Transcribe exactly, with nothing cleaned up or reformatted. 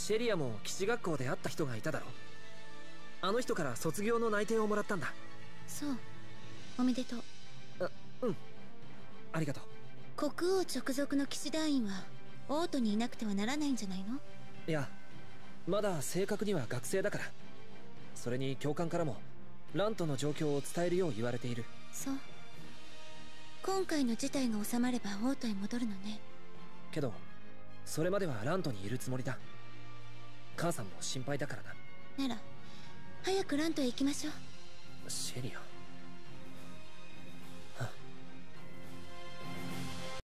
シェリアも騎士学校で会った人がいただろ。あの人から卒業の内定をもらったんだ。 そう、おめでとう。 あ、うん、ありがとう。 国王直属の騎士団員はオートにいなくてはならないんじゃないの？ いや、まだ正確には学生だから。それに教官からもラントの状況を伝えるよう言われている。 そう。今回の事態が収まればオートへ戻るのね。 けどそれまではラントにいるつもりだ。母さんも心配だからな。 なら早くラントへ行きましょう。 シェリア。